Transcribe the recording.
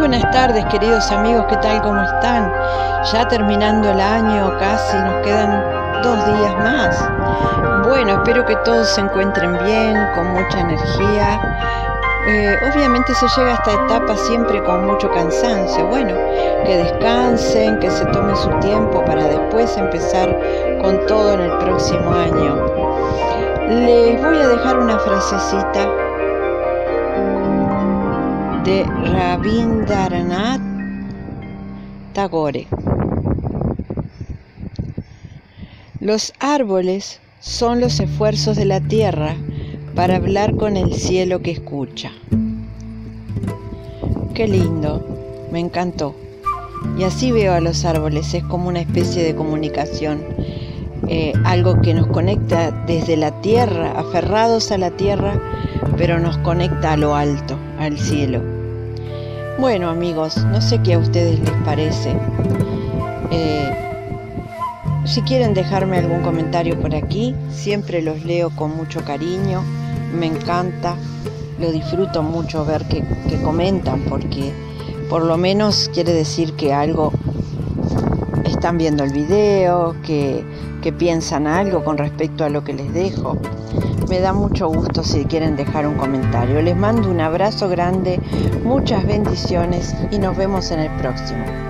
buenas tardes, queridos amigos, ¿qué tal? ¿Cómo están? Ya terminando el año, casi nos quedan 2 días más. Bueno, espero que todos se encuentren bien, con mucha energía. Obviamente se llega a esta etapa siempre con mucho cansancio. Bueno, que descansen, que se tomen su tiempo para después empezar con todo en el próximo año. Les voy a dejar una frasecita de Rabindranath Tagore. Los árboles son los esfuerzos de la tierra para hablar con el cielo que escucha. Qué lindo, me encantó. Y así veo a los árboles, es como una especie de comunicación, algo que nos conecta desde la tierra, aferrados a la tierra, pero nos conecta a lo alto, al cielo. Bueno, amigos, no sé qué a ustedes les parece. Si quieren dejarme algún comentario por aquí, siempre los leo con mucho cariño, me encanta, lo disfruto mucho ver que comentan, porque por lo menos quiere decir que algo están viendo el video, que piensan algo con respecto a lo que les dejo. Me da mucho gusto si quieren dejar un comentario. Les mando un abrazo grande, muchas bendiciones y nos vemos en el próximo.